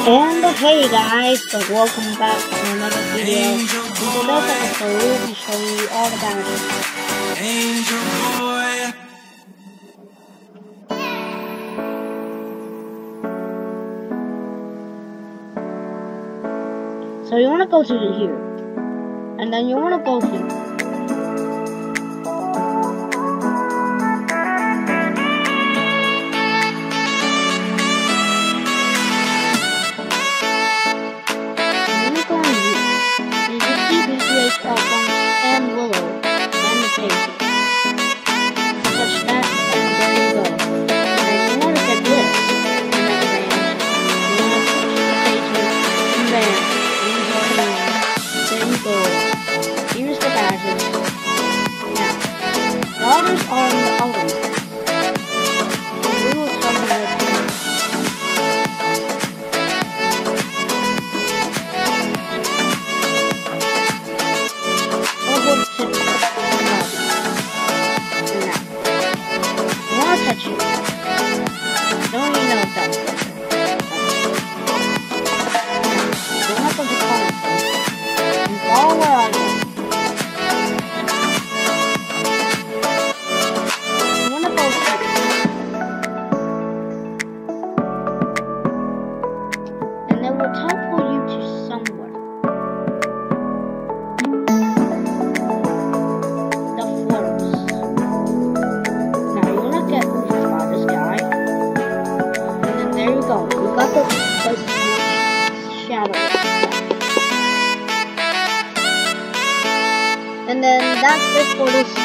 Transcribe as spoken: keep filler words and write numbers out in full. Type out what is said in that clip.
And hey guys, so welcome back to another video. In today's episode, we'll be showing you all about it. Angel boy. So you want to go to here, and then you want to go here. And Willow and the station. Touch that, and there you go. And then you want to get this, and then range. You want to touch the station, and bam, and you go down. There you go. Here's the badges. Now, the others are in the outer. And we will talk about it. Touch you. Don't even know if that's good. You want to go to comment and follow where I go. You want to go here. And then we'll teleport you to somewhere. The forest. Now you want to get this guy, and then there you go. We got the place shadow, and then that's it for this